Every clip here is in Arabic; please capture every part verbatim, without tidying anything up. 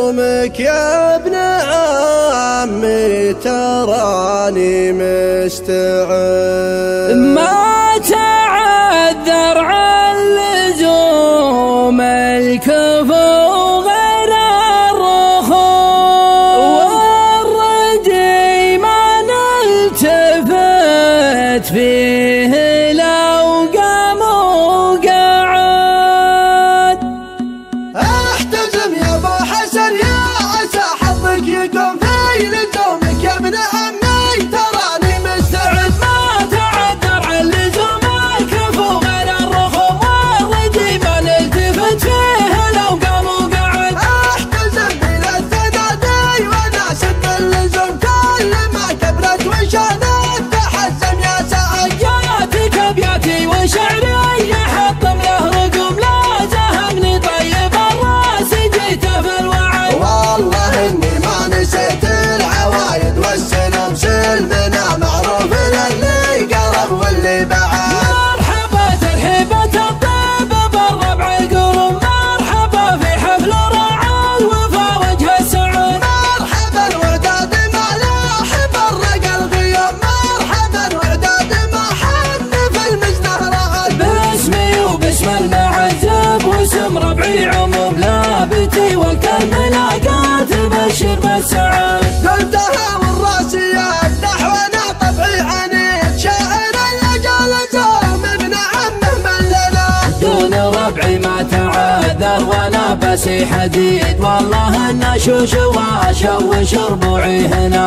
لزومك يا ابن عمي تراني مستعد، ما تعذر عن لزوم الكفو غير الرخوم، والردي ما نلتفت فيه لو قام وقعد. احتزم يا ابو حسن يا عسى حظك يقوم في لزومك يا ابن عمي تراني مستعد، ما تعذر عن لزوم الكفو غير الرخوم، والردي ما نلتفت فيه لو قام وقعد. احتزم بلا الثنادي وانا سد اللزوم كل ما كبرت وشانت تحزم يا سعد. ياتيك ابياتي وشعري يحطم له رقم، لا زهقني طيب الراس جيته في الوعد. والله اني ما نسيت العوايد والسلام سلمنا معروف للي قرب واللي بعد. مرحبا ترحيبة الطيب بالربع القرم، مرحبا في حفل راعى الوفا وجه السعد. مرحبا وعداد ما لاح برق الغيوم، مرحبا وعداد ما حن في المزنه رعد. باسمي وباسم المعزب واسم ربعي عموم لابتي وقت الملاقات بشر بالسعد. قلتها والراسيات نحونا طبعي عنيد، شاعر اللجال زوم ابن عمه ملنا. دون ربعي ما تعذر وانا بسي حديد، والله ان شوش واشوش ربوعي هنا.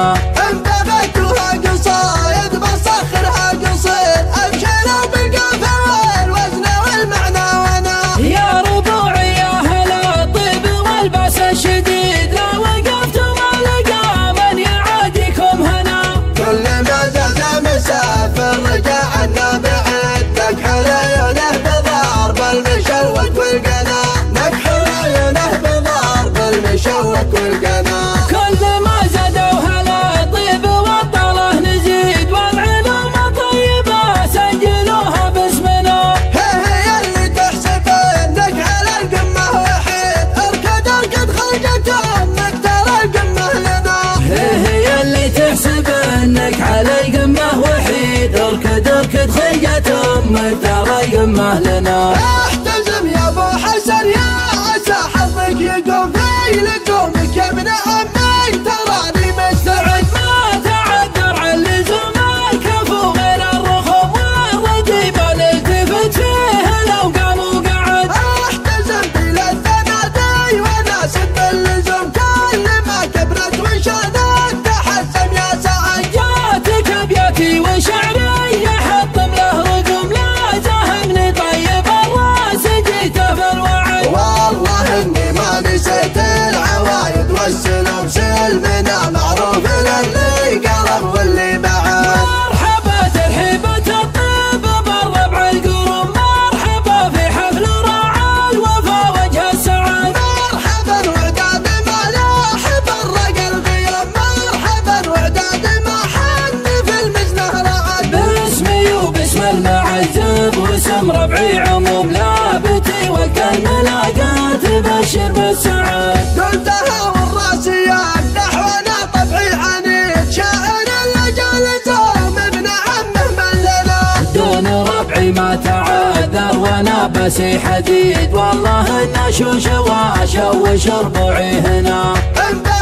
انتبهتها قصايد بسخرها قصيد، ابشروا بالقافه والوزن والمعنى وانا. يا ربوعي يا هلا الطيب والباس الشديد، لا وقفتم القى من يعاديكم هنا. كل ما زاد مسافر رجع عنا بعد، نكحل عيونه بضرب المشوك والقنا، نكحل عيونه بضرب المشوك والقنا. كل ما زادوا هلا الطيب والطله نزيد، والعلوم الطيبه سجلوها باسمنا. هي هي اللي تحسب انك على القمه وحيد، اركض اركض خرجت امك ترى القمه لنا. هي هي اللي تحسب انك على القمه وحيد، اركض اركض خيجة امك ترى القمه لنا. احتزم يا ابو حسن يا عسى حظك يقوم في لزومك يا ابن عمي تراني مستعد، ما تعذر عن لزوم الكفو غير الرخوم، والردي ما نلتفت فيه لو قام وقعد. احتزم بلا الثنادي وانا سد اللزوم كل ما كبرت وشانت تحزم يا سعد. ياتيك ابياتي وشعري يحطم له رقم، لا زهقني طيب الراس جيته في الوعد. والله اني ما نسيت العوايد والسلام سلمنا معروف للي قرب واللي بعد. مرحبا ترحيبة الطيب بالربع القرم، مرحبا في حفل راعى الوفا وجه السعد. مرحبا وعداد ما لاح برق الغيوم، مرحبا وعداد ما حن في المزنه رعد. باسمي وباسم المعزب واسم ربعي عموم لابتي وقت الملاقات بشر بالسعد. قلتها والراسيات نحونا طبعي عنيد، شاعر اللجال زوم ابن عمه ملنا. دون ربعي ما تعذر وانا بسي حديد، والله ان شوش واشوش ربوعي هنا. انت